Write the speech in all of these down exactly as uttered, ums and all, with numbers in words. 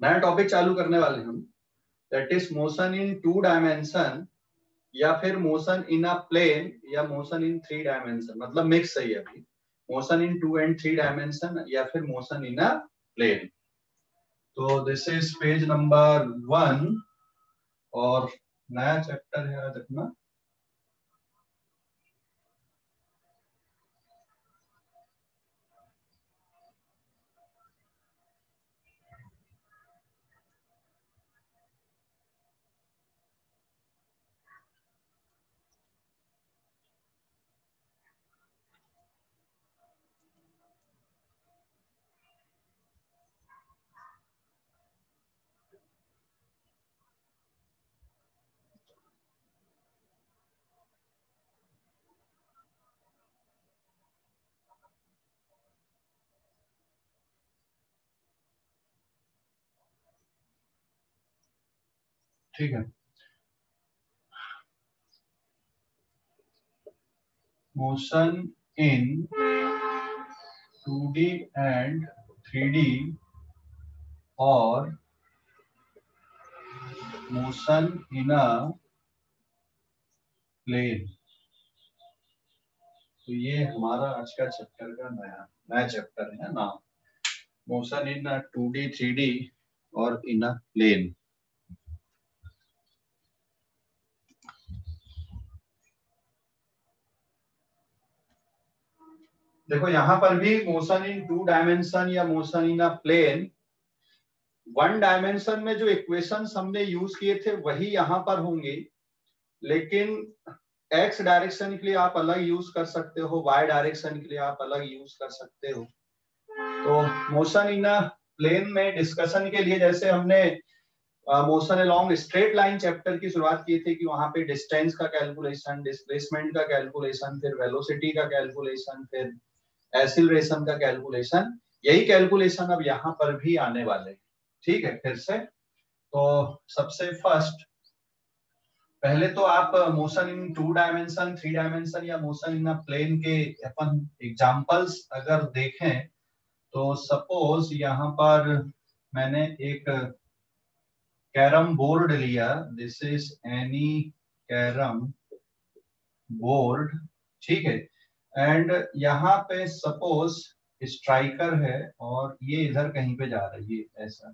नया टॉपिक चालू करने वाले हम, that is motion in two dimension या फिर मोशन इन अ प्लेन या मोशन इन थ्री डायमेंशन, मतलब मिक्स है अभी, motion in two and three dimension या फिर मोशन इन अ प्लेन। तो this is page number one और नया चैप्टर है आज अपना। ठीक है, motion in two D and three D और मोशन इन अ प्लेन। तो ये हमारा आज का चैप्टर का नया नया चैप्टर है ना, motion in two D three D और इन अ प्लेन। देखो यहाँ पर भी मोशन इन टू डायमेंशन या motion in a plane, one dimension में जो इक्वेशंस हमने यूज किए थे वही यहाँ पर होंगे, लेकिन एक्स डायरेक्शन के लिए आप अलग यूज कर सकते हो, वाई डायरेक्शन के लिए आप अलग यूज कर सकते हो। तो मोशन इन अ प्लेन में डिस्कशन के लिए जैसे हमने motion along straight line chapter की शुरुआत की थी कि वहां पे डिस्टेंस का कैलकुलेशन, डिस्प्लेसमेंट का कैलकुलेशन, फिर वेलोसिटी का कैलकुलेशन, फिर एक्सीलरेशन का कैलकुलेशन, यही कैलकुलेशन अब यहाँ पर भी आने वाले हैं। ठीक है, फिर से तो सबसे फर्स्ट पहले तो आप motion in two dimension, three dimension या मोशन इन अ प्लेन के अपन एग्जांपल्स अगर देखें तो सपोज यहाँ पर मैंने एक कैरम बोर्ड लिया, this is any carrom board, ठीक है, एंड यहाँ पे सपोज स्ट्राइकर है और ये इधर कहीं पे जा रही है ऐसा,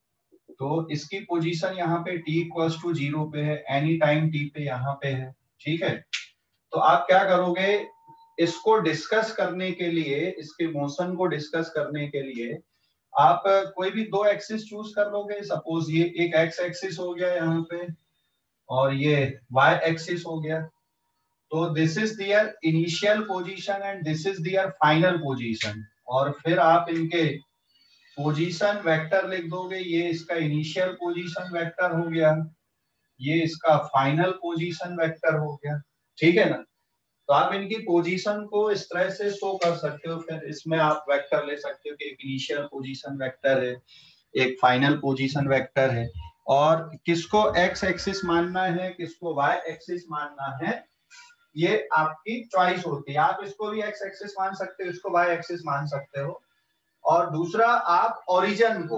तो इसकी पोजीशन यहाँ पे t इक्वल्स टू जीरो पे है, एनी टाइम t पे यहाँ पे है। ठीक है, तो आप क्या करोगे, इसको डिस्कस करने के लिए, इसके मोशन को डिस्कस करने के लिए आप कोई भी दो एक्सिस चूज कर लोगे। सपोज ये एक एक्स एक्सिस हो गया यहाँ पे और ये वाई एक्सिस हो गया, तो this is their initial position and this is their final position, और फिर आप इनके पोजीशन वेक्टर लिख दोगे। ये इसका इनिशियल पोजीशन वेक्टर हो गया, ये इसका फाइनल पोजीशन वेक्टर हो गया। ठीक है ना, तो आप इनकी पोजीशन को इस तरह से शो कर सकते हो। फिर इसमें आप वेक्टर ले सकते हो कि एक इनिशियल पोजीशन वेक्टर है, एक फाइनल पोजीशन वेक्टर है, और किसको एक्स एक्सिस मानना है, किसको वाई एक्सिस मानना है, ये आपकी चॉइस होती है। आप इसको भी एक्स एक्सिस मान सकते हो, इसको वाई एक्सिस मान सकते हो। और दूसरा, आप ओरिजिन को,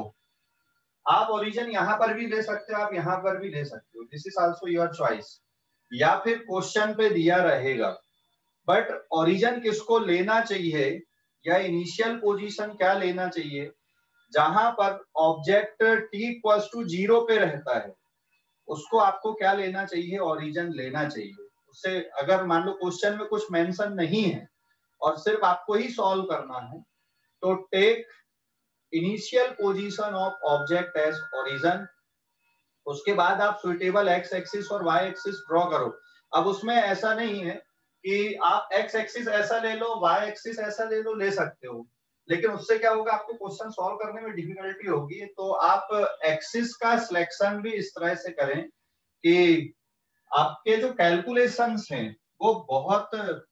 आप ओरिजिन यहाँ पर भी ले सकते हो, आप यहाँ पर भी ले सकते हो, this is also your choice, या फिर क्वेश्चन पे दिया रहेगा। बट ओरिजिन किसको लेना चाहिए या इनिशियल पोजीशन क्या लेना चाहिए, जहां पर object t equals to zero पे रहता है उसको आपको क्या लेना चाहिए, ओरिजिन लेना चाहिए। उससे अगर मान लो क्वेश्चन में कुछ मेंशन नहीं है और सिर्फ आपको ही सॉल्व करना है, तो take initial position of object as origin, उसके बाद आप सुइटेबल एक्स एक्सिस और वाई एक्सिस ड्रॉ करो। अब उसमें ऐसा नहीं है कि आप एक्स एक्सिस ऐसा ले लो, वाई एक्सिस ऐसा ले लो, ले सकते हो, लेकिन उससे क्या होगा, आपको क्वेश्चन सॉल्व करने में डिफिकल्टी होगी। तो आप एक्सिस का सिलेक्शन भी इस तरह से करें कि आपके जो कैलकुलेशंस हैं वो बहुत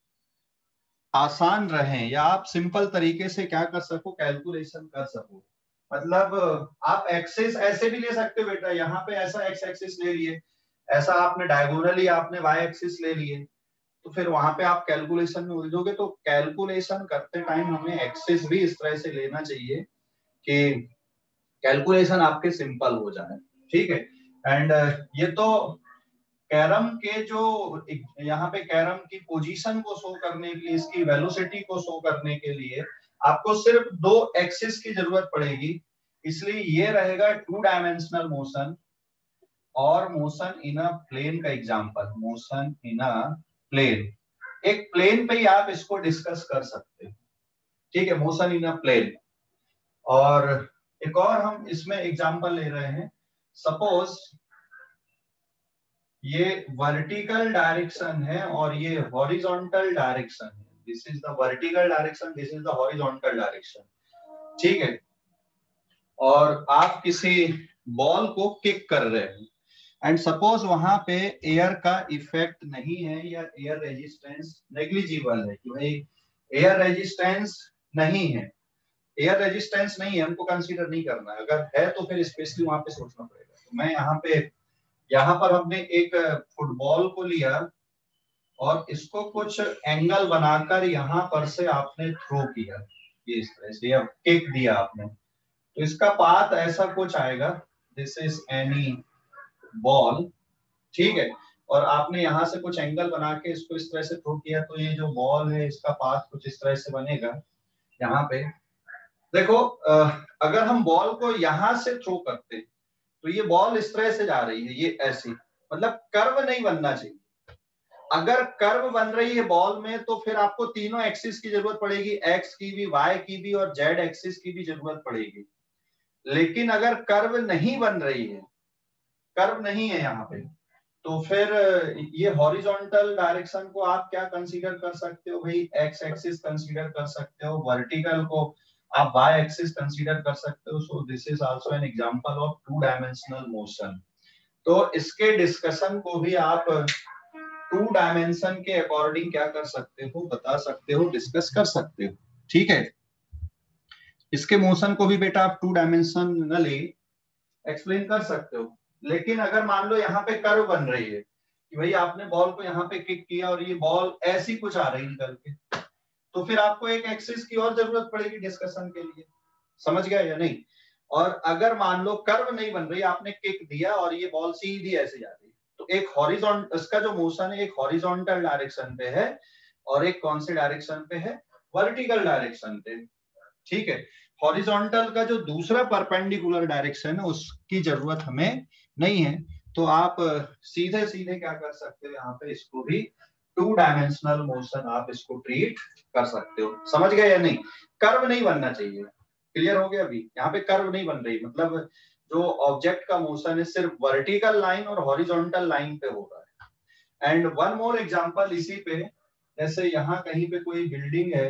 आसान रहें, या आप सिंपल तरीके से क्या कर सको, कैलकुलेशन कर सको। मतलब आप एक्सिस ऐसे भी ले सकते हो बेटा, यहाँ पे ऐसा एक्स एक्सिस ले लिए, ऐसा आपने डायगोनली आपने वाई एक्सिस ले लिए, तो फिर वहां पे आप कैलकुलेशन में उलझोगे। तो कैलकुलेशन करते टाइम हमें एक्सिस भी इस तरह से लेना चाहिए कि कैलकुलेशन आपके सिंपल हो जाए, ठीक है। एंड ये तो कैरम के जो यहाँ पे कैरम की पोजीशन को शो करने के लिए, इसकी वेलोसिटी को शो करने के लिए आपको सिर्फ दो एक्सिस की जरूरत पड़ेगी, इसलिए ये रहेगा टू डायमेंशनल मोशन और मोशन इन अ प्लेन का example, motion in a plane. एक प्लेन पे ही आप इसको डिस्कस कर सकते हैं, ठीक है, मोशन इन अ प्लेन। और एक और हम इसमें एग्जांपल ले रहे हैं, सपोज ये वर्टिकल डायरेक्शन है और ये हॉरिजॉन्टल डायरेक्शन है, this is the vertical direction, this is the horizontal direction, ठीक है। और आप किसी बॉल को किक कर रहे हैं एंड सपोज वहां पे एयर का इफेक्ट नहीं है या एयर रेजिस्टेंस नेग्लिजिबल है, कि भाई एयर रेजिस्टेंस नहीं है, एयर रेजिस्टेंस नहीं है, हमको कंसीडर नहीं करना है, अगर है तो फिर स्पेशली वहां पे सोचना पड़ेगा। तो मैं यहाँ पे यहाँ पर हमने एक फुटबॉल को लिया और इसको कुछ एंगल बनाकर यहाँ पर से आपने थ्रो किया, ये इस तरह से, या किक दिया आपने, तो इसका पाथ ऐसा कुछ आएगा, दिस इज एनी बॉल, ठीक है। और आपने यहाँ से कुछ एंगल बना के इसको इस तरह से थ्रो किया, तो ये जो बॉल है इसका पाथ कुछ इस तरह से बनेगा। यहाँ पे देखो, अगर हम बॉल को यहाँ से थ्रो करते तो ये बॉल इस तरह से जा रही है, ये ऐसी, मतलब कर्व नहीं बनना चाहिए। अगर कर्व बन रही है बॉल में तो फिर आपको तीनों एक्सिस की जरूरत पड़ेगी, एक्स की भी, वाई की भी और जेड एक्सिस की भी जरूरत पड़ेगी। लेकिन अगर कर्व नहीं बन रही है, कर्व नहीं है यहाँ पे, तो फिर ये हॉरिजॉन्टल डायरेक्शन को आप क्या कंसीडर कर सकते हो भाई, एक्स एक्सिस कंसीडर कर सकते हो, वर्टिकल को आप वाई एक्सिस कंसीडर कर सकते हो। So this is also an example of two dimensional motion. तो इसके डिस्कशन को भी आप टू डायमेंशन के अकॉर्डिंग क्या कर सकते हो, बता सकते हो, डिस्कस कर सकते हो, ठीक है। इसके मोशन को भी बेटा आप टू डायमेंशनली एक्सप्लेन कर सकते हो। लेकिन अगर मान लो यहाँ पे कर्व बन रही है कि भाई आपने बॉल को यहाँ पे किक किया और ये बॉल ऐसी कुछ आ रही निकल के, तो फिर आपको एक एक्सिस की और जरूरत पड़ेगी डिस्कशन के लिए, समझ गया या नहीं। और अगर मान लो कर्व नहीं बन रही, आपने किक दिया और ये बॉल सीधी ऐसे जा रही है, तो एक हॉरिजॉन्टल, इसका जो मोशन है एक हॉरिजॉन्टल डायरेक्शन पे है और एक कौन से डायरेक्शन पे है, वर्टिकल डायरेक्शन पे, ठीक है। हॉरिजॉन्टल का जो दूसरा परपेंडिकुलर डायरेक्शन है उसकी जरूरत हमें नहीं है, तो आप सीधे सीधे क्या कर सकते हो, यहाँ पे इसको भी टू डायमेंशनल मोशन आप इसको ट्रीट कर सकते हो, समझ गए या नहीं। कर्व नहीं बनना चाहिए, क्लियर हो गया। अभी यहाँ पे कर्व नहीं बन रही, मतलब जो ऑब्जेक्ट का मोशन है सिर्फ वर्टिकल लाइन और हॉरिजॉन्टल लाइन पे हो रहा है। एंड वन मोर एग्जांपल इसी पे, जैसे यहाँ कहीं पे कोई बिल्डिंग है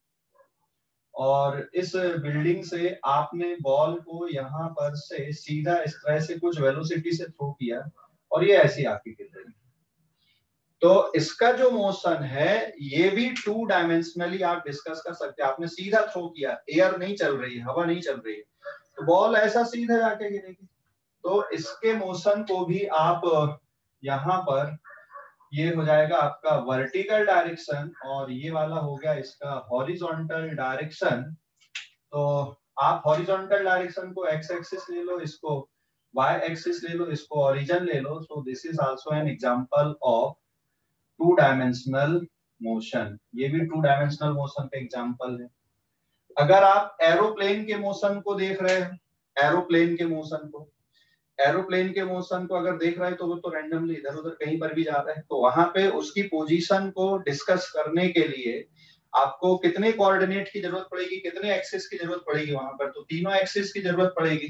और इस बिल्डिंग से आपने बॉल को यहाँ पर से सीधा इस तरह से कुछ वेलोसिटी से थ्रो किया और ये ऐसी आके गिर रही है, तो इसका जो मोशन है ये भी टू डायमेंशनली आप डिस्कस कर सकते हैं। आपने सीधा थ्रो किया, एयर नहीं चल रही है, हवा नहीं चल रही है, तो बॉल ऐसा सीधा जाके गिरेगी। तो इसके मोशन को भी आप यहाँ पर, ये हो जाएगा आपका वर्टिकल डायरेक्शन और ये वाला हो गया इसका हॉरिजॉन्टल डायरेक्शन। तो आप हॉरिजॉन्टल डायरेक्शन को एक्स एक्सिस ले लो, इसको वाई एक्सिस ले लो, इसको ओरिजिन ले लो। So this is also an example of two dimensional motion, ये भी टू डायमेंशनल मोशन का एग्जांपल है। अगर आप एरोप्लेन के मोशन को देख रहे हैं, एरोप्लेन के मोशन को एरोप्लेन के मोशन को अगर देख रहे हैं तो वो तो रैंडमली इधर उधर कहीं पर भी जा रहा है, तो वहां पे उसकी पोजीशन को डिस्कस करने के लिए आपको कितने कोऑर्डिनेट की जरूरत पड़ेगी, कितने एक्सिस की जरूरत पड़ेगी, वहां पर तो तीनों एक्सिस की जरूरत पड़ेगी।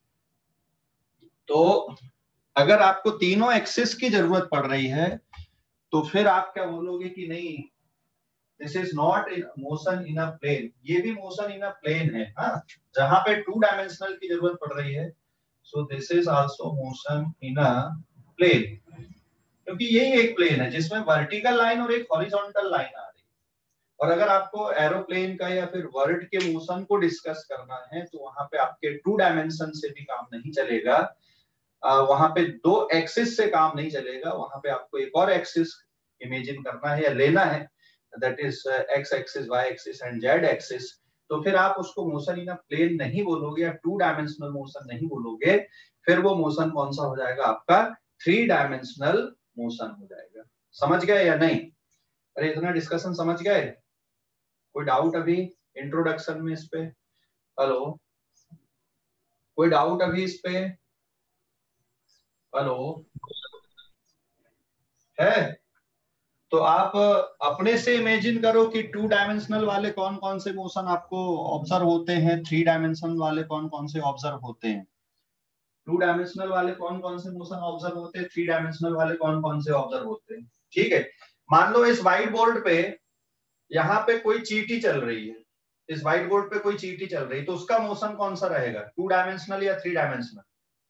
तो अगर आपको तीनों एक्सिस की जरूरत पड़ रही है तो फिर आप क्या बोलोगे कि नहीं, this is not in motion in a plane, ये भी मोशन इन अ प्लेन है, हाँ, जहां पे टू डायमेंशनल की जरूरत पड़ रही है। So this is also motion in a plane, क्योंकि यही एक प्लेन है जिसमें वर्टिकल लाइन और एक हॉरिजॉन्टल लाइन आ रही है। और अगर आपको एरोप्लेन का या फिर वर्ड के मोशन को डिस्कस करना है तो वहां पे आपके टू डायमेंशन से भी काम नहीं चलेगा, वहां पे दो एक्सिस से काम नहीं चलेगा, वहां पे आपको एक और एक्सिस इमेजिन करना है या लेना है, that is X axis, Y axis and Z axis. तो फिर आप उसको मोशन इन अ प्लेन नहीं बोलोगे या टू डायमेंशनल मोशन नहीं बोलोगे, फिर वो मोशन कौन सा हो जाएगा आपका, थ्री डायमेंशनल मोशन हो जाएगा। समझ गए या नहीं? अरे इतना डिस्कशन समझ गए? कोई डाउट अभी इंट्रोडक्शन में इस पे? हेलो, कोई डाउट अभी इस पे? हेलो, है? तो आप अपने से इमेजिन करो कि टू डायमेंशनल वाले कौन कौन से मोशन आपको ऑब्जर्व होते हैं, थ्री डायमेंशनल वाले कौन कौन से ऑब्जर्व होते हैं। टू डायमेंशनल वाले कौन कौन से मोशन ऑब्जर्व होते हैं, थ्री डायमेंशनल वाले कौन कौन से ऑब्जर्व होते हैं। ठीक है, मान लो इस व्हाइट बोर्ड पे यहाँ पे कोई चींटी चल रही है, इस व्हाइट बोर्ड पे कोई चींटी चल रही है, तो उसका मोशन कौन सा रहेगा, टू डायमेंशनल या थ्री डायमेंशनल?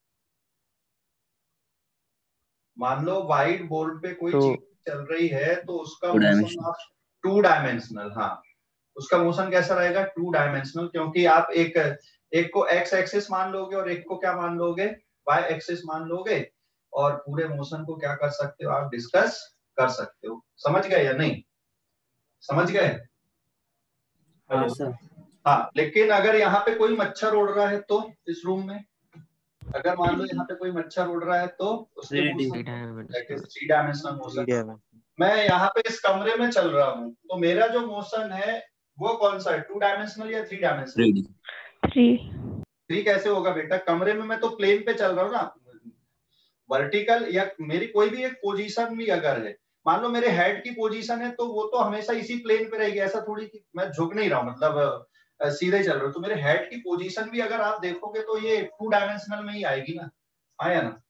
मान लो व्हाइट बोर्ड पे कोई चींटी चल रही है तो उसका मोशन आप टू डायमेंशनल, हाँ उसका मोशन कैसा रहेगा, टू डायमेंशनल, क्योंकि आप एक एक को एक्स एक्सिस मान लोगे और एक को क्या मान लोगे, वाई एक्सिस मान लोगे, और पूरे मोशन को क्या कर सकते हो आप, डिस्कस कर सकते हो। समझ गए या नहीं? समझ गए? हाँ सर। हाँ, लेकिन अगर यहाँ पे कोई मच्छर उड़ रहा है तो इस रूम में, अगर मान लो यहाँ पे कोई मच्छर उड़ रहा है तो उसके motion that is three dimensional motion. मैं यहाँ पे इस कमरे में चल रहा हूँ तो मेरा जो मोशन है वो कौन सा है, टू डायमेंशनल या थ्री डायमेंशनल? थ्री। थ्री कैसे होगा बेटा, कमरे में मैं तो प्लेन पे चल रहा हूँ ना, वर्टिकल, या मेरी कोई भी एक पोजीशन भी अगर है, मान लो मेरे हेड की पोजीशन है तो वो तो हमेशा इसी प्लेन पे रहेगी, ऐसा थोड़ी कि मैं झुक नहीं रहा हूँ, मतलब सीधे चल रहा हूँ, तो मेरे हेड की पोजीशन भी अगर आप देखोगे तो ये टू डायमेंशनल में ही आएगी ना, आया ना?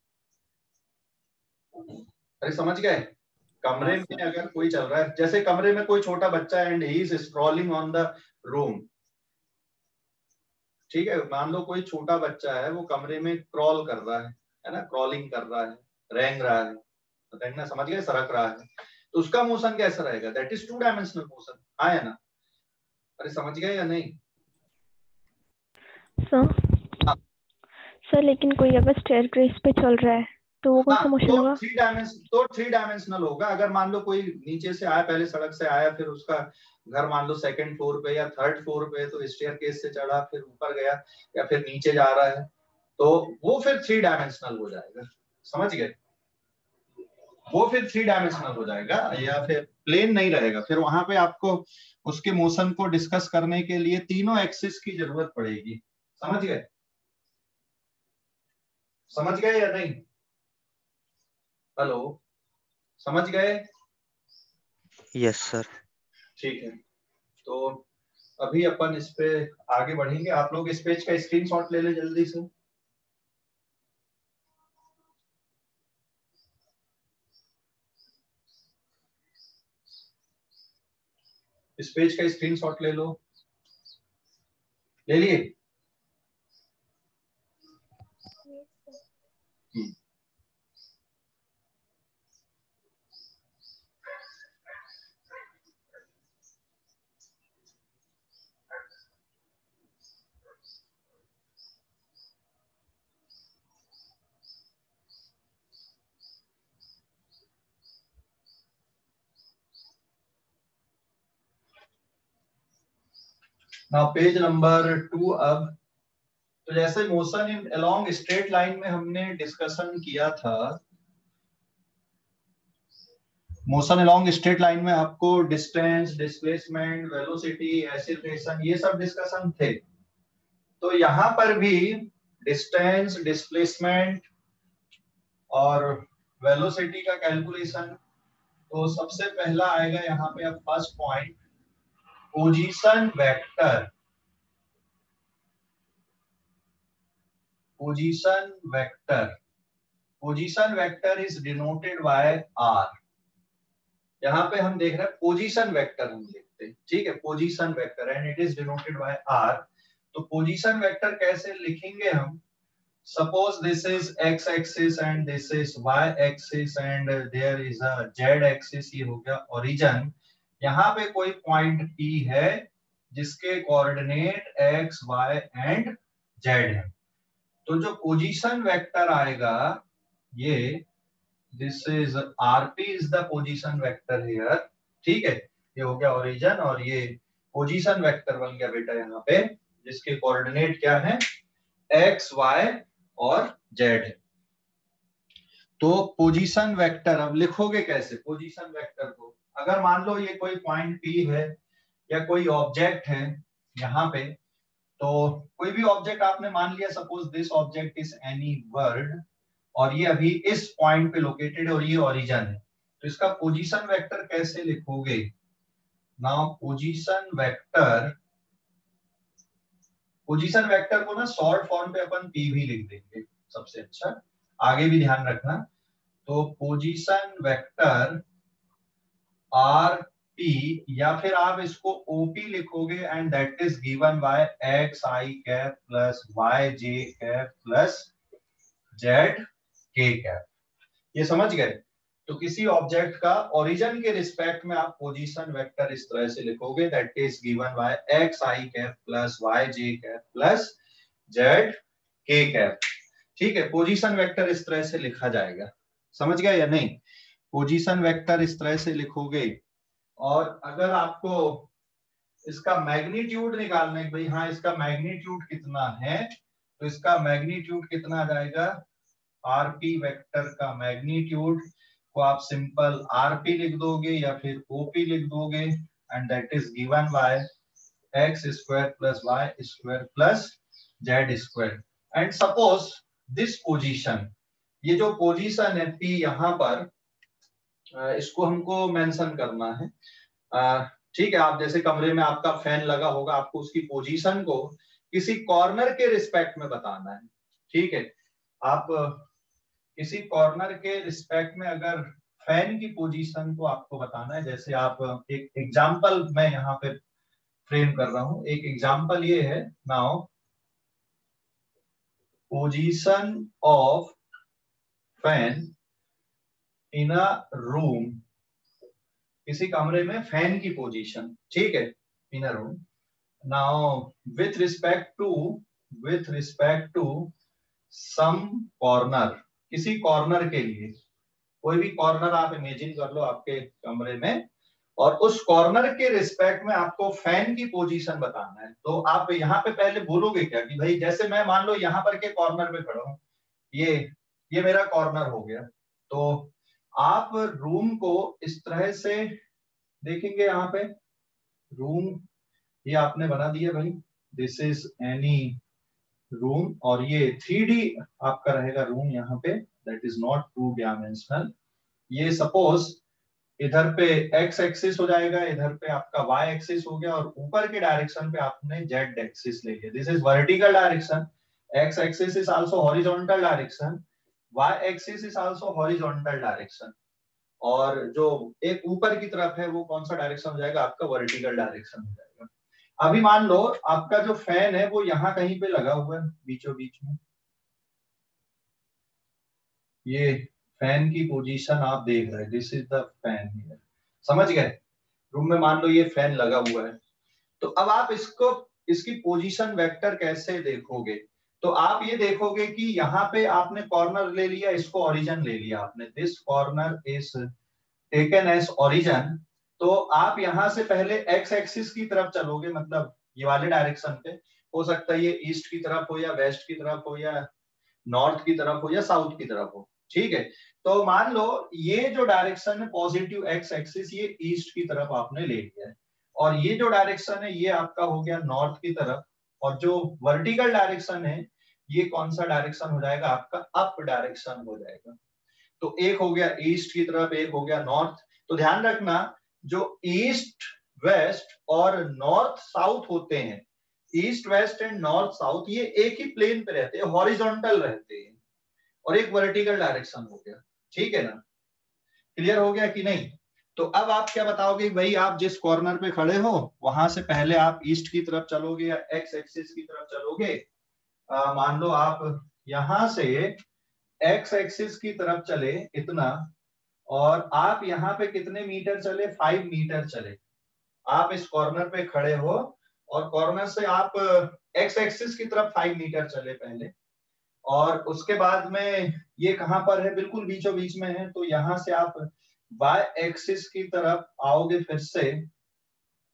अरे समझ गए? कमरे में अगर कोई चल रहा है, जैसे कमरे में कोई छोटा बच्चा and he is crawling on the room, ठीक है, मान लो कोई छोटा बच्चा है वो कमरे में क्रॉल कर रहा है है ना, क्रॉलिंग कर रहा है, रेंग रहा है, रेंगना समझ गए, सरक रहा है, तो उसका मोशन कैसा रहेगा, that is two dimensional motion, आया ना? अरे समझ गए या नहीं सर? हाँ। सर लेकिन कोई अगर स्टेयरकेस पे चल रहा है तो वो कौन सा मोशन होगा? थ्री डायमेंशन तो थ्री डायमेंशनल होगा। अगर मान लो कोई नीचे से आया, पहले सड़क से आया, फिर उसका घर मान लो सेकंड फ्लोर पे या थर्ड फ्लोर पे, तो स्टेयरकेस से चढ़ा, फिर ऊपर गया या फिर नीचे जा रहा है, तो वो फिर थ्री डायमेंशनल हो जाएगा। समझ गए? वो फिर थ्री डायमेंशनल हो जाएगा, या फिर प्लेन नहीं रहेगा, फिर वहां पे आपको उसके मोशन को डिस्कस करने के लिए तीनों एक्सिस की जरूरत पड़ेगी। समझ गए? समझ गए या नहीं? हेलो, समझ गए? Yes sir. ठीक है, तो अभी अपन इस पे आगे बढ़ेंगे। आप लोग इस पेज का स्क्रीनशॉट ले ले जल्दी से। इस पेज का स्क्रीनशॉट ले लो, ले लिए? Now page number two. अब तो जैसे motion in along straight line में हमने डिस्कशन किया था, मोशन अलोंग स्ट्रेट लाइन में आपको डिस्टेंस, डिस्प्लेसमेंट, वेलोसिटी, एक्सीलरेशन, ये सब डिस्कशन थे। तो यहाँ पर भी डिस्टेंस, डिस्प्लेसमेंट और वेलोसिटी का कैलकुलेशन, तो सबसे पहला आएगा यहाँ पे अब first point, position vector. Position vector position vector is denoted by R. यहाँ पे हम देख रहे हैं पोजीशन वेक्टर हम लिखते हैं, ठीक है, position vector and it is denoted by R. तो पोजीशन वेक्टर कैसे लिखेंगे हम, suppose this is X axis and this is Y axis and there is a Z axis, ये हो गया ओरिजिन। यहाँ पे कोई पॉइंट पी है जिसके coordinate X, Y and Z है। तो जो पोजीशन वेक्टर आएगा, ये this is RP is the position vector here, ठीक है, ये हो गया ओरिजिन और ये पोजीशन वेक्टर बन गया बेटा यहाँ पे, जिसके कोऑर्डिनेट क्या है, एक्स वाई और जेड है। तो पोजीशन वेक्टर अब लिखोगे कैसे पोजीशन वेक्टर को? अगर मान लो ये कोई पॉइंट पी है या कोई ऑब्जेक्ट है यहाँ पे, तो कोई भी ऑब्जेक्ट आपने मान लिया, suppose this object is any word, और ये अभी इस पॉइंट पे लोकेटेड है और ये ओरिजिन है, तो इसका पोजीशन वेक्टर कैसे लिखोगे? Now position vector, position vector को ना शॉर्ट फॉर्म पे अपन पी भी लिख देंगे सबसे अच्छा, आगे भी ध्यान रखना। तो पोजीशन वेक्टर आर पी, या फिर आप इसको ओपी लिखोगे, and that is given by X I cap plus Y J cap plus Z K cap. ये समझ गए? तो किसी ऑब्जेक्ट का ओरिजिन के रिस्पेक्ट में आप पोजीशन वेक्टर इस तरह से लिखोगे, that is given by X I cap plus Y J cap plus Z K cap. ठीक है, पोजीशन वेक्टर इस तरह से लिखा जाएगा, समझ गया या नहीं? पोजीशन वेक्टर इस तरह से लिखोगे, और अगर आपको इसका मैग्नीट्यूड निकालना है, भाई हाँ इसका मैग्नीट्यूड कितना है, तो इसका मैग्नीट्यूड कितना आ जाएगा, आरपी वेक्टर का मैग्नीट्यूड को आप सिंपल आरपी लिख दोगे या फिर ओपी लिख दोगे, and that is given by X square plus Y square plus Z square. And suppose this position, ये जो पोजीशन है पी यहाँ पर, इसको हमको मेंशन करना है। ठीक है, आप जैसे कमरे में आपका फैन लगा होगा, आपको उसकी पोजीशन को किसी कॉर्नर के रिस्पेक्ट में बताना है। ठीक है, आप किसी कॉर्नर के रिस्पेक्ट में अगर फैन की पोजीशन को आपको बताना है, जैसे आप एक एग्जांपल मैं यहाँ पे फ्रेम कर रहा हूं, एक एग्जांपल ये है, now position of fan in a room, किसी कमरे में फैन की पोजीशन, ठीक है, in a room. Now with respect to with respect to some corner, किसी कॉर्नर के लिए, कोई भी कॉर्नर आप इमेजिन कर लो आपके कमरे में, और उस कॉर्नर के रिस्पेक्ट में आपको फैन की पोजीशन बताना है। तो आप यहाँ पे पहले बोलोगे क्या कि भाई जैसे मैं मान लो यहाँ पर के कॉर्नर पे खड़ा हूँ, ये ये मेरा कॉर्नर हो गया, तो आप रूम को इस तरह से देखेंगे, यहाँ पे रूम ये आपने बना दिया भाई, दिस इज एनी रूम, और ये थ्री डी आपका रहेगा रूम यहाँ पे, that is not two dimensional. ये सपोज इधर पे एक्स एक्सिस हो जाएगा, इधर पे आपका वाई एक्सिस हो गया, और ऊपर के डायरेक्शन पे आपने जेड एक्सिस ले लिया, this is vertical direction, X axis is also horizontal direction, Y axis is also horizontal direction, और जो एक ऊपर की तरफ है वो कौन सा डायरेक्शन हो जाएगा, आपका वर्टिकल डायरेक्शन हो जाएगा। अभी मान लो आपका जो फैन है वो यहाँ कहीं पे लगा हुआ है बीचों बीच में, ये फैन की पोजीशन आप देख रहे हैं, this is the fan here, समझ गए? रूम में मान लो ये फैन लगा हुआ है, तो अब आप इसको इसकी पोजीशन वेक्टर कैसे देखोगे? तो आप ये देखोगे कि यहाँ पे आपने कॉर्नर ले लिया, इसको ओरिजिन ले लिया आपने, this corner is taken as origin, तो आप यहाँ से पहले एक्स एक्सिस की तरफ चलोगे, मतलब ये वाले डायरेक्शन पे, हो सकता है ये ईस्ट की तरफ हो या वेस्ट की तरफ हो या नॉर्थ की तरफ हो या साउथ की तरफ हो, ठीक है। तो मान लो ये जो डायरेक्शन है पॉजिटिव एक्स एक्सिस, ये ईस्ट की तरफ आपने ले लिया है, और ये जो डायरेक्शन है ये आपका हो गया नॉर्थ की तरफ, और जो वर्टिकल डायरेक्शन है ये कौन सा डायरेक्शन हो जाएगा, आपका अप डायरेक्शन हो जाएगा। तो एक हो गया ईस्ट की तरफ, एक हो गया नॉर्थ। तो ध्यान रखना, जो ईस्ट वेस्ट और नॉर्थ साउथ होते हैं, east west and north south, ये एक ही प्लेन पे रहते हैं, हॉरिजॉन्टल रहते हैं, और एक वर्टिकल डायरेक्शन हो गया, ठीक है ना? क्लियर हो गया कि नहीं? तो अब आप क्या बताओगे, भाई आप जिस कॉर्नर पे खड़े हो वहां से पहले आप ईस्ट की तरफ चलोगे या एक्स एक्सिस की तरफ चलोगे? आ, मान लो आप यहां से एक्स एक्सिस की तरफ चले इतना, और आप यहाँ पे कितने मीटर चले, फाइव मीटर चले, आप इस कॉर्नर पे खड़े हो और कॉर्नर से आप एक्स एक्सिस की तरफ फाइव मीटर चले पहले, और उसके बाद में ये कहां पर है, बिल्कुल बीचों बीच में है, तो यहां से आप वाई एक्सिस की तरफ आओगे फिर से,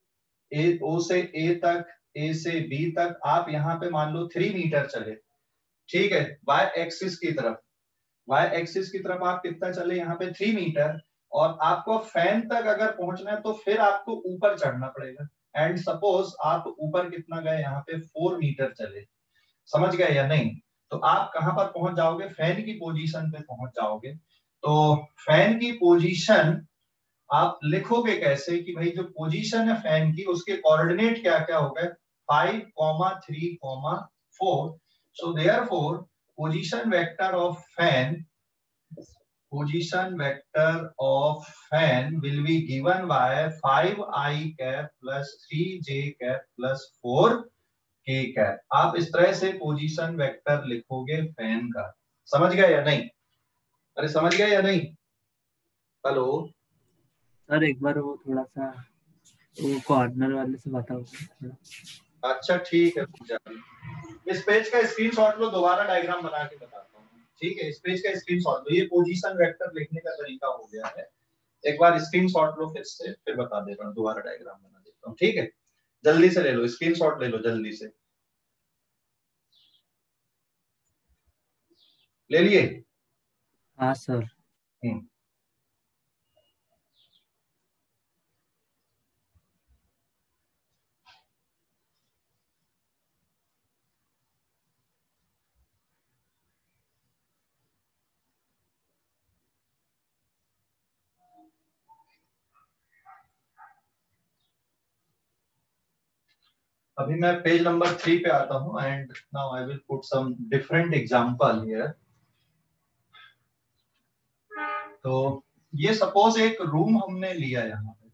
ए ओ से ए तक, ए से बी तक आप यहाँ पे मान लो थ्री मीटर चले, ठीक है, वाई एक्सिस की तरफ, वाई एक्सिस की तरफ आप कितना चले यहाँ पे थ्री मीटर, और आपको फैन तक अगर पहुंचना है तो फिर आपको ऊपर चढ़ना पड़ेगा। एंड सपोज आप ऊपर कितना गए यहाँ पे फोर मीटर चले, समझ गए या नहीं? तो आप कहां पर पहुंच जाओगे? फैन की पोजीशन पे पहुंच जाओगे। तो फैन की पोजीशन आप लिखोगे कैसे कि भाई जो पोजीशन है फैन की उसके कोऑर्डिनेट क्या क्या हो गए? Five comma three comma four. So therefore position vector of fan, position vector of fan will be given by five i cap plus three j cap plus four k cap। आप इस तरह से position vector लिखोगे fan का। समझ गए या नहीं? अरे समझ गए या नहीं? हेलो सर एक बार वो थोड़ा सा वो कॉर्नर वाले से बताओ थोड़ा। अच्छा ठीक है, इस पेज का स्क्रीनशॉट लो, दोबारा डायग्राम बना के बताता हूँ। ठीक है, इस पेज का स्क्रीनशॉट लो, ये पोजीशन वेक्टर लिखने का तरीका हो गया है। एक बार स्क्रीनशॉट लो फिर से, फिर बता देता हूँ, दोबारा डायग्राम बना देता हूँ। ठीक है, जल्दी से ले लो, स्क्रीनशॉट ले लो जल्दी से। ले लिए? हाँ सर। हम्म अभी मैं पेज नंबर थ्री पे आता हूँ and now I will put some different example here. तो ये सपोज एक रूम हमने लिया यहाँ पे,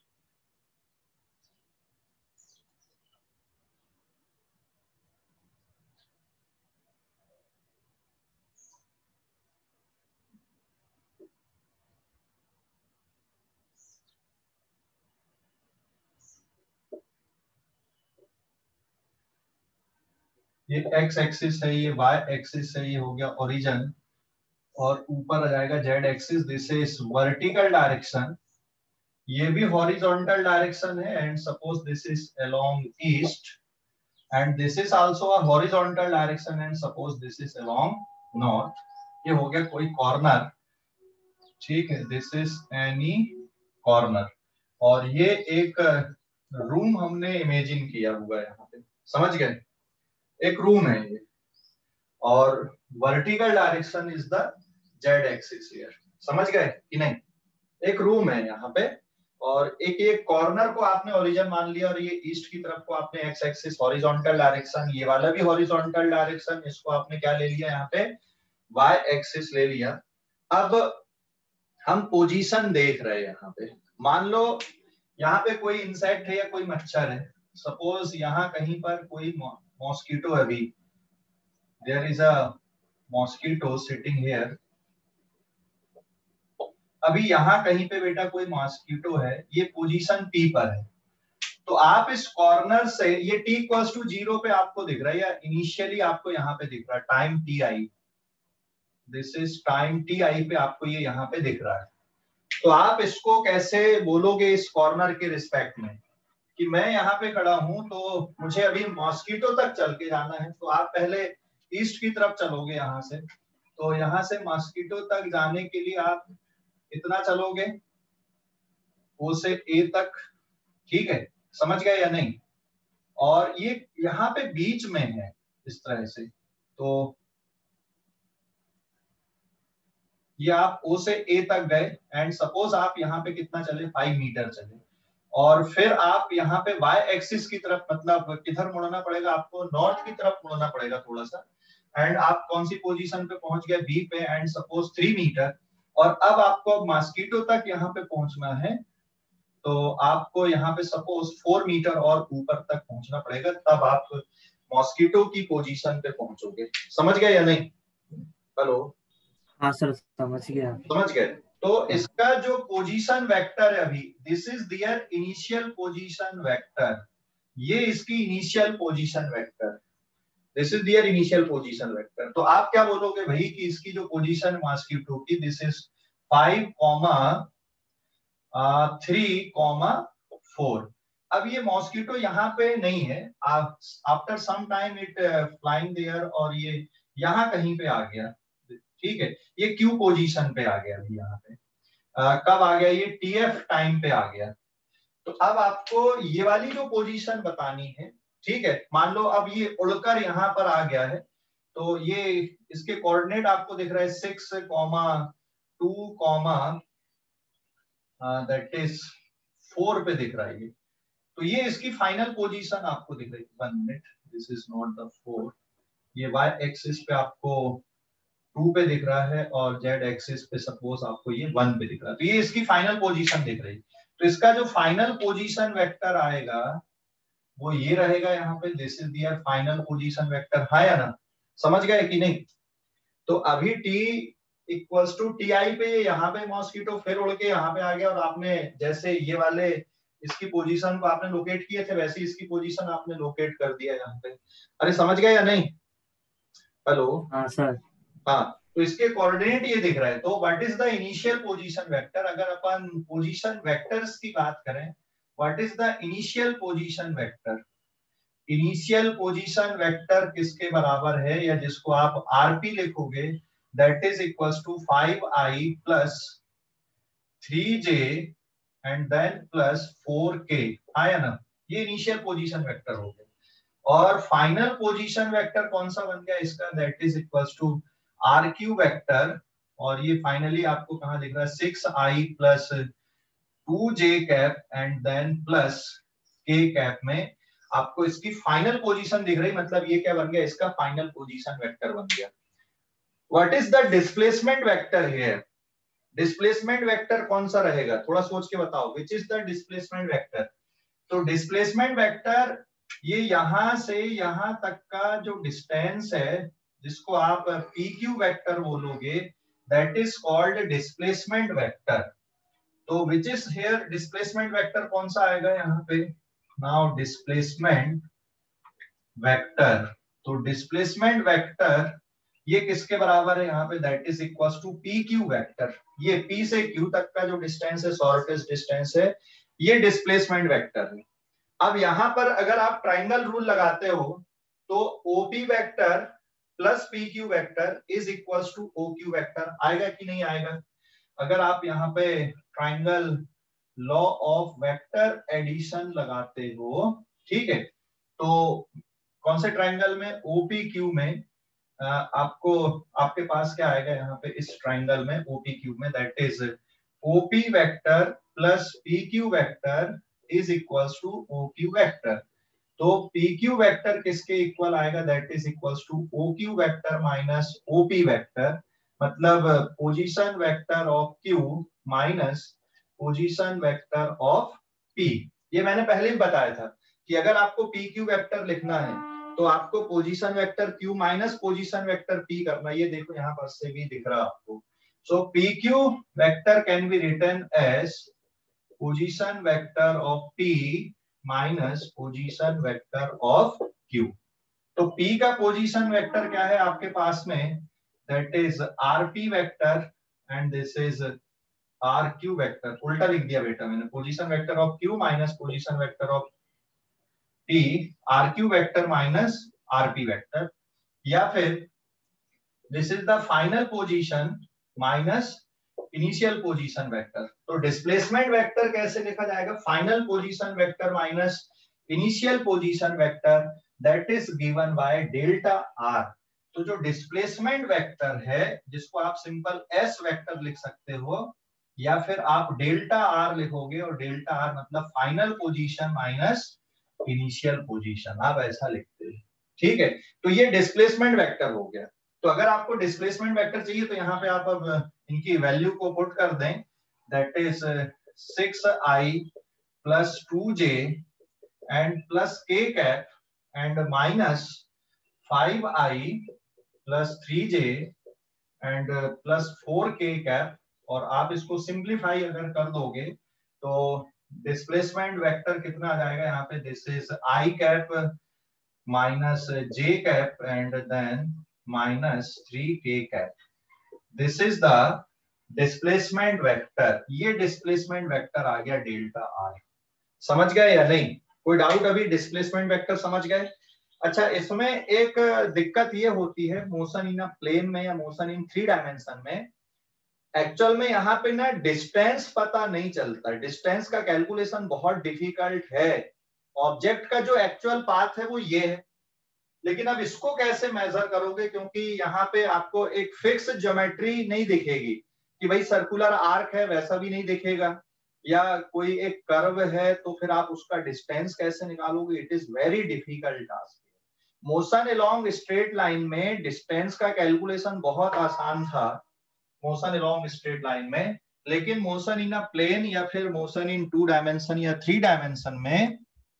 ये एक्स एक्सिस है, ये वाई एक्सिस है, ये हो गया ओरिजिन, और ऊपर आ जाएगा Z axis, this is vertical direction, ये भी हॉरिजॉन्टल डायरेक्शन है, and suppose this is along east, and this is also a horizontal direction, and suppose this is along north. ये हो गया कोई कॉर्नर, ठीक है, दिस इज एनी कॉर्नर, और ये एक रूम हमने इमेजिन किया हुआ है यहाँ पे। समझ गए? एक रूम है ये, और vertical direction is the Z axis here. समझ गए कि नहीं? एक रूम है यहाँ पे, और एक एक कॉर्नर को आपने ओरिजिन मान लिया, और ये ईस्ट की तरफ को आपने एक्स एक्सिस हॉरिजॉन्टल डायरेक्शन, ये वाला भी हॉरिजॉन्टल डायरेक्शन, इसको आपने क्या ले लिया यहाँ पे? वाई एक्सिस ले लिया। अब हम पोजीशन देख रहे हैं यहाँ पे, मान लो यहाँ पे कोई इंसेक्ट है या कोई मच्छर है, सपोज यहाँ कहीं पर कोई मॉस्किटो है, अभी there is a mosquito sitting here, अभी यहाँ कहीं पे बेटा कोई मॉस्किटो है, ये पोजीशन पी पर है। तो आप इस कॉर्नर से, ये टी इक्वल्स टू जीरो पे आपको दिख रहा है, या इनिशियली आपको यहाँ पे दिख रहा है time T I, this is time T I पे आपको ये यहाँ पे दिख रहा है। तो आप इसको कैसे बोलोगे इस कॉर्नर के रिस्पेक्ट में, कि मैं यहाँ पे खड़ा हूं तो मुझे अभी मॉस्किटो तक चल के जाना है, तो आप पहले ईस्ट की तरफ चलोगे यहाँ से, तो यहाँ से मॉस्किटो तक जाने के लिए आप इतना चलोगे, ओ से ए तक, ठीक है, समझ गए या नहीं? और ये यहाँ पे बीच में है इस तरह से, तो ये आप ओ से ए तक गए, एंड सपोज आप यहाँ पे कितना चले? फाइव मीटर चले, और फिर आप यहाँ पे वाई एक्सिस की तरफ, मतलब किधर मुड़ना पड़ेगा आपको? नॉर्थ की तरफ मुड़ना पड़ेगा थोड़ा सा, एंड आप कौन सी पोजीशन पे पहुंच गए? बी पे, एंड सपोज थ्री मीटर, और अब आपको मॉस्किटो तक यहाँ पे पहुंचना है, तो आपको यहाँ पे सपोज फोर मीटर और ऊपर तक पहुंचना पड़ेगा, तब आप मॉस्किटो की पोजीशन पे पहुंचोगे। समझ गए या नहीं? हेलो, हाँ सर समझ गया। समझ गए? तो इसका जो पोजीशन वेक्टर है अभी, this is their initial position vector, ये इसकी initial position vector, this is their initial position vector. तो आप क्या बोलोगे भाई कि इसकी जो पोजीशन मॉस्किटो की, this is five comma three comma four. अब ये मॉस्किटो यहाँ पे नहीं है, after some time it flying there, और ये यहाँ कहीं पे आ गया, ठीक है, ये क्यू पोजीशन पे आ गया अभी यहाँ पे। uh, कब आ गया ये? टीएफ टाइम पे आ गया। तो अब आपको ये वाली जो पोजीशन बतानी है, ठीक है, मान लो अब ये उड़कर यहाँ पर आ गया है, तो ये इसके कोऑर्डिनेट आपको दिख रहा है six comma two comma that is four पे दिख रहा है ये, तो ये इसकी फाइनल पोजीशन आपको दिख रही है। One minute, this is not the four, ये वाई एक्सिस पे आपको टू पे दिख रहा है और जेड एक्सिस पे सपोज आपको ये वन पे दिख रहा है, तो ये इसकी फाइनल पोजीशन दिख रही है। तो इसका जो फाइनल पोजीशन वेक्टर आएगा वो ये रहेगा यहाँ पे, this is their final position vector, है या ना? समझ गए कि नहीं? तो अभी T equals to T I पे यहाँ पे मॉस्किटो फिर उड़ के यहाँ पे आ गया, और आपने जैसे ये वाले इसकी पोजीशन को आपने लोकेट किए थे वैसे इसकी पोजीशन आपने लोकेट कर दिया यहाँ पे। अरे समझ गए या नहीं? हेलो? हाँ सर। हाँ, तो इसके कोऑर्डिनेट ये दिख रहा है। तो what is the initial position vector? अगर अपन पोजीशन वेक्टर्स की बात करें, what is the initial position vector? Initial position vector किसके बराबर है, या जिसको आप आरपी लिखोगे, that is equals to five i plus three j and then plus four k, आया ना? ये इनिशियल पोजीशन वेक्टर हो गया। और फाइनल पोजीशन वेक्टर कौन सा बन गया इसका? That is equals to r q vector, और ये फाइनली आपको कहां दिख रहा है? Six i plus two j cap and then plus k cap में आपको इसकी फाइनल पोजीशन दिख रही, मतलब ये क्या बन गया? इसका फाइनल पोजीशन वेक्टर बन गया। What is the displacement vector here? Displacement vector कौन सा रहेगा? थोड़ा सोच के बताओ, which is the displacement vector? तो डिस्प्लेसमेंट वेक्टर ये यहां से यहां तक का जो डिस्टेंस है, जिसको आप पी क्यू वेक्टर बोलोगे, that is called displacement vector. तो which is here displacement vector कौन सा आएगा यहाँ पे? नाउ डिस्प्लेसमेंट वेक्टर, तो डिस्प्लेसमेंट वेक्टर ये किसके बराबर है यहाँ पे? That is equals to p q vector. ये पी से क्यू तक का जो डिस्टेंस है, शॉर्टेस्ट डिस्टेंस है, ये डिस्प्लेसमेंट वेक्टर है। अब यहाँ पर अगर आप ट्राइंगल रूल लगाते हो तो o p vector plus p q vector is equals to o q vector, आएगा कि नहीं आएगा? अगर आप यहाँ पे triangle law of vector addition लगाते हो, ठीक है, तो कौन से ट्राइंगल में? ओपी क्यू में आपको आपके पास क्या आएगा यहाँ पे इस ट्राइंगल में ओपी क्यू में? That is o p vector plus p q vector is equals to o q vector. तो पी क्यू वेक्टर किसके इक्वल आएगा? That is equals to o q vector minus o p vector, मतलब position vector of q minus position vector of p. ये मैंने पहले ही बताया था कि अगर आपको पी क्यू वेक्टर लिखना है तो आपको position vector q minus position vector p करना। ये देखो यहाँ पर से भी दिख रहा है आपको। So p q vector can be written as position vector of p minus position vector of q. तो पी का पोजीशन वेक्टर क्या है आपके पास में? That is r p vector and this is r q vector. उल्टा लिख दिया बेटा मैंने, position vector of q minus position vector of p, r q vector minus r p vector, या फिर this is the final position minus initial position vector. तो displacement vector कैसे लिखा जाएगा? Final position vector minus initial position vector, that is given by delta r. तो जो displacement vector है जिसको आप सिंपल एस वेक्टर लिख सकते हो, या फिर आप डेल्टा आर लिखोगे, और डेल्टा आर मतलब final position minus initial position, आप ऐसा लिखते हैं, ठीक है। तो ये डिस्प्लेसमेंट वेक्टर हो गया। तो अगर आपको डिस्प्लेसमेंट वेक्टर चाहिए तो यहाँ पे आप अब इनकी वैल्यू को पुट कर दें, that is six i plus two j and plus k cap and minus five i plus three j and plus four k cap, और आप इसको सिंप्लीफाई अगर कर दोगे तो डिस्प्लेसमेंट वेक्टर कितना आ जाएगा यहाँ पे? This is i cap minus j cap and then minus three k cap. This is the displacement vector. ये डिस्प्लेसमेंट वेक्टर आ गया डेल्टा आर। समझ गए या नहीं? कोई डाउट अभी? डिस्प्लेसमेंट वेक्टर समझ गए? अच्छा, इसमें एक दिक्कत ये होती है मोशन इन अ प्लेन में या मोशन इन थ्री डायमेंशन में, एक्चुअल में यहाँ पे ना डिस्टेंस पता नहीं चलता। डिस्टेंस का कैलकुलेशन बहुत डिफिकल्ट है। ऑब्जेक्ट का जो एक्चुअल पाथ है वो ये है, लेकिन अब इसको कैसे मेजर करोगे, क्योंकि यहाँ पे आपको एक फिक्स ज्योमेट्री नहीं दिखेगी कि भाई सर्कुलर आर्क है, वैसा भी नहीं दिखेगा, या कोई एक कर्व है तो फिर आप उसका डिस्टेंस कैसे निकालोगे? It is very difficult task. Motion along straight line में डिस्टेंस का कैलकुलेशन बहुत आसान था, मोशन अलोंग स्ट्रेट लाइन में, लेकिन मोशन इन अ प्लेन या फिर मोशन इन टू डायमेंशन या थ्री डायमेंशन में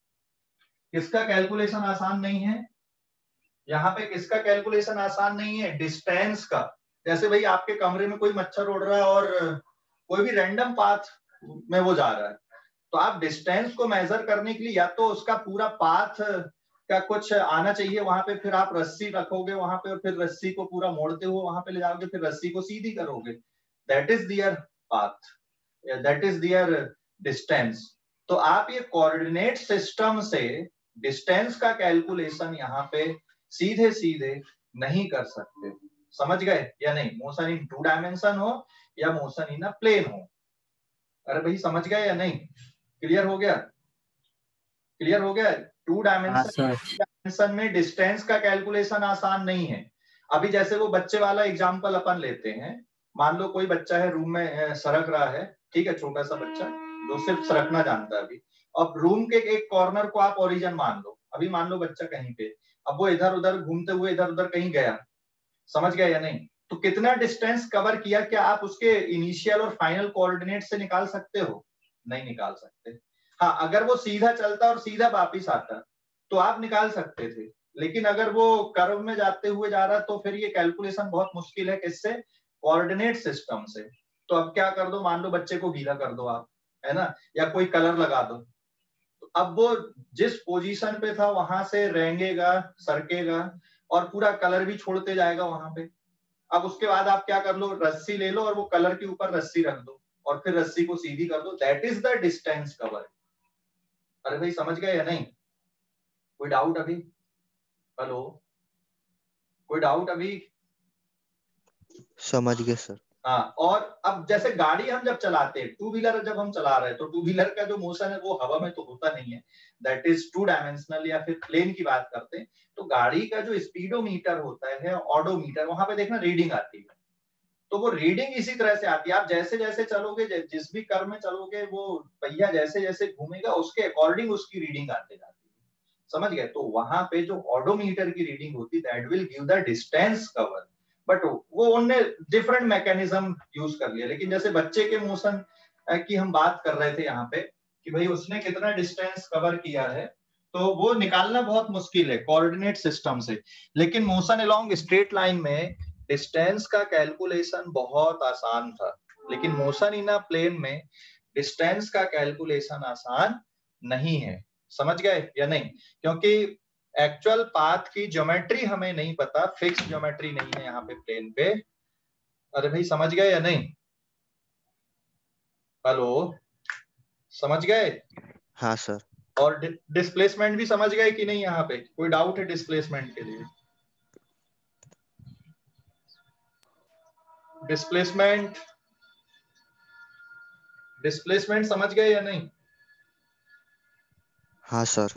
किसका कैलकुलेशन आसान नहीं है? यहाँ पे किसका कैलकुलेशन आसान नहीं है? डिस्टेंस का। जैसे भाई आपके कमरे में कोई मच्छर उड़ रहा है और कोई भी रैंडम पाथ में वो जा रहा है, तो आप डिस्टेंस को मेजर करने के लिए या तो उसका पूरा पाथ का कुछ आना चाहिए वहां पे, फिर आप रस्सी रखोगे वहां पे और फिर रस्सी को पूरा मोड़ते हुए वहां पे ले जाओगे, फिर रस्सी को सीधी करोगे। That is their path, that is their distance. तो आप ये कोऑर्डिनेट सिस्टम से डिस्टेंस का कैलकुलेशन यहाँ पे सीधे सीधे नहीं कर सकते। समझ गए या नहीं? मोशन इन टू डायमेंशन हो या मोशन इन अ प्लेन हो। अरे भाई समझ गए या नहीं? क्लियर हो गया? क्लियर हो गया? टू डायमेंशन डायमेंशन में डिस्टेंस का कैलकुलेशन आसान नहीं है। अभी जैसे वो बच्चे वाला एग्जांपल अपन लेते हैं, मान लो कोई बच्चा है रूम में सरक रहा है, ठीक है, छोटा सा बच्चा जो सिर्फ सरकना जानता है अभी, अब रूम के एक कॉर्नर को आप ओरिजिन मान लो, अभी मान लो बच्चा कहीं पे, अब वो इधर उधर घूमते हुए इधर उधर कहीं गया, समझ गया या नहीं? तो कितना डिस्टेंस कवर किया, क्या आप उसके इनिशियल और फाइनल कोऑर्डिनेट से निकाल सकते हो? नहीं निकाल सकते। हाँ, अगर वो सीधा चलता और सीधा वापिस आता तो आप निकाल सकते थे, लेकिन अगर वो कर्व में जाते हुए जा रहा तो फिर ये कैलकुलेशन बहुत मुश्किल है। किससे? कोऑर्डिनेट सिस्टम से। तो अब क्या कर दो, मान लो बच्चे को गीला कर दो आप, है ना, या कोई कलर लगा दो, तो अब वो जिस पोजीशन पे था वहां से रेंगेगा, सरकेगा और पूरा कलर भी छोड़ते जाएगा वहां पे। अब उसके बाद आप क्या कर लो, रस्सी ले लो और वो कलर के ऊपर रस्सी रख दो और फिर रस्सी को सीधी कर दो। That is the distance cover. अरे भाई समझ गए या नहीं? कोई डाउट अभी? हेलो, कोई डाउट अभी? समझ गए सर। हाँ, और अब जैसे गाड़ी हम जब चलाते हैं, टू व्हीलर जब हम चला रहे हैं, तो टू व्हीलर का जो मोशन है वो हवा में तो होता नहीं है, दैट इज टू डायमेंशनल, या फिर प्लेन की बात करते हैं, तो गाड़ी का जो स्पीडोमीटर होता है, ऑडोमीटर, वहां पे देखना रीडिंग आती है, तो वो रीडिंग इसी तरह से आती है। आप जैसे जैसे चलोगे, जिस भी कर्व में चलोगे, वो पहिया जैसे जैसे घूमेगा उसके अकॉर्डिंग उसकी रीडिंग आते जाती है। समझ गए? तो वहां पे जो ऑडोमीटर की रीडिंग होती है, that will give the distance cover, but वो उनने डिफरेंट मैकेनिज्म यूज कर लिया। लेकिन जैसे बच्चे के मोशन की हम बात कर रहे थे यहाँ पे कि भाई उसने कितना डिस्टेंस कवर किया है, तो वो निकालना बहुत मुश्किल है कोऑर्डिनेट सिस्टम से। लेकिन मोशन अलोंग स्ट्रेट लाइन में डिस्टेंस का कैलकुलेशन बहुत आसान था, लेकिन मोशन इन अ प्लेन में डिस्टेंस का कैलकुलेशन आसान नहीं है। समझ गए या नहीं? क्योंकि एक्चुअल पाथ की ज्योमेट्री हमें नहीं पता, फिक्स ज्योमेट्री नहीं है यहाँ पे प्लेन पे। अरे भाई समझ गए या नहीं? हेलो, समझ गए? हाँ सर। और डिस्प्लेसमेंट भी समझ गए कि नहीं? यहाँ पे कोई डाउट है डिस्प्लेसमेंट के लिए? डिस्प्लेसमेंट डिस्प्लेसमेंट समझ गए या नहीं? हाँ सर।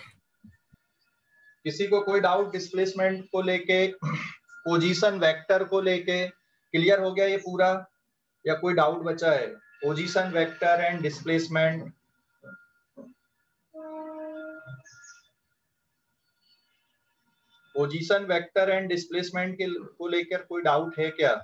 किसी को कोई डाउट डिस्प्लेसमेंट को लेके, पोजीशन वेक्टर को लेके? क्लियर हो गया ये पूरा या कोई डाउट बचा है? Position vector and displacement, position vector and displacement के को लेकर कोई डाउट है क्या?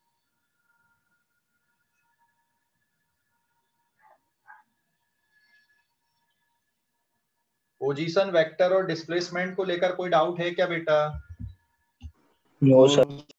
पोजीशन वेक्टर और डिस्प्लेसमेंट को लेकर कोई डाउट है क्या बेटा? No sir.